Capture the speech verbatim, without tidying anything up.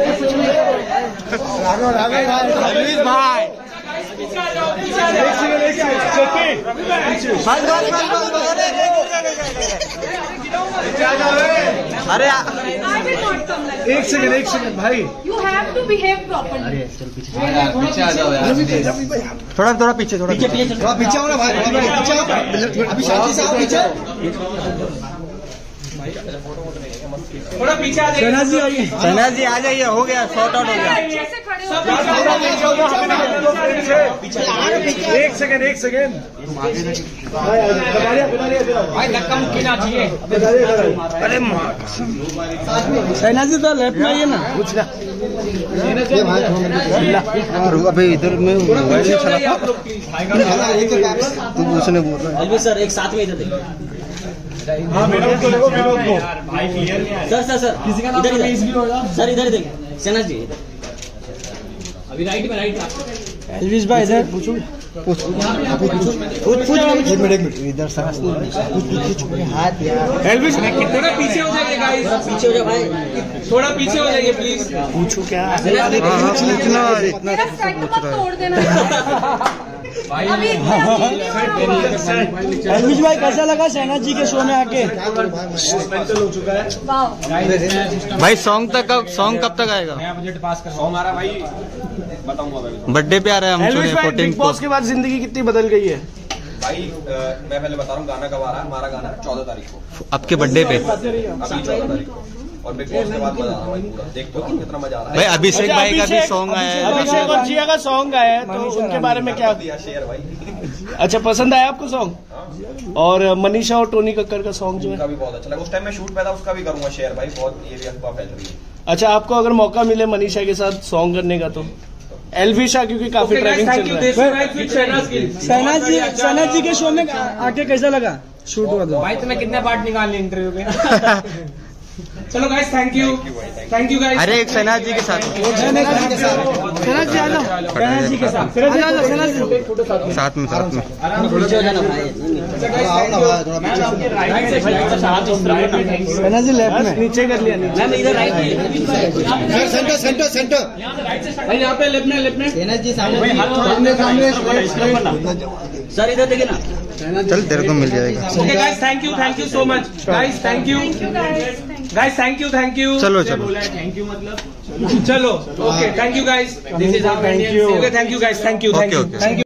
भाई अरे एक सेकंड एक सेकंड भाई, you have to behave properly. पीछे आ जाओ यार, थोड़ा थोड़ा पीछे, थोड़ा पीछे थोड़ा पीछे हो ना भाई, पीछे हो। अभी शांति से आओ पीछे। थोड़ा पीछे आ जाइए। शहनाज जी आइए, शहनाज जी आ जाइए, हो गया, सॉर्ट आउट हो गया। एक सेकंड एक सेकंड भाई, धक्का मुक्की ना चाहिए। अरे शहनाज जी तो लेफ्ट में आइए ना, कुछ ना अभी इधर में मोबाइल नहीं चला तू उसने बोल रहा है सर एक साथ में इधर देखो। हाँ विनोद को देखो, विनोद को सर सर सर किसी का नाम इधर सर, इधर देखो शहनाज जी, अभी राइट में, राइट में एलविस भाई इधर पूछो, पूछ पूछ पूछ एक मिनट एक मिनट इधर सांस हाथ यार। एलविस थोड़ा पीछे हो जाइए गाइस, पीछे हो जाओ भाई, थोड़ा पीछे हो जाइए प्लीज। पूछो क्या इतना इतना तोड़ देना अभी। एलविस भाई कैसा लगा शहनाज जी के शो में आके? भाई सॉन्ग तक सॉन्ग कब तक आएगा? बजट पास कर सॉन्ग आ रहा भाई, बताऊंगा बर्थडे पे आ रहा है हम सुने फोर्टीन को। के बाद जिंदगी कितनी बदल गई है भाई। आ, मैं पहले बता रहा हूँ गाना कब आ रहा है। हमारा गाना चौदह तारीख को, आपके बर्थडे पे, अभी चौदह तारीख को। और बिग बॉस के बाद मजा आ रहा है भाई पूरा, देखते हो कितना मजा आ रहा है भाई अभिषेक भाई का भी सॉन्ग आया है, अभिषेक और जिया का सॉन्ग आया है, तो उनके बारे में क्या? दिया शेयर भाई। अच्छा, पसंद आया आपको सॉन्ग? और मनीषा और टोनी कक्कर का सॉन्ग जो उनका है, भी बहुत अच्छा लगा। उस टाइम में शूट पे था, उसका भी करूंगा शेयर भाई। बहुत ये भी अफवाह फैल रही है। अच्छा, आपको अगर मौका मिले मनीषा के साथ सॉन्ग करने का तो एलविशा, क्योंकि काफी ट्रैकिंग चल रहा है। शहनाज जी, शहनाज जी के शो में आके कैसा लगा शूट हुआ? तो भाई तुम्हें कितने पार्ट निकालने इंटरव्यू के? चलो guys, thank you, thank you guys. अरे एक शहनाज जी के साथ, शहनाज जी आ जाओ, शहनाज जी के साथ, शहनाज जी साथ में साथ में शहनाज जी लेफ्ट में, नीचे कर लिया, नीचे इधर राइट में, सेंटर सेंटर सेंटर भाई, यहाँ पे लेफ्ट में, लेफ्ट में शहनाज जी सामने, सर इधर देखिए ना। चल तेरे को मिल जाएगा। Okay guys, thank you, thank you so much guys, thank you guys, thank you, thank you. चलो चलो थैंक यू मतलब चलो, okay, thank you guys, this is our Indian. Okay, thank you guys, thank you, thank you, thank you.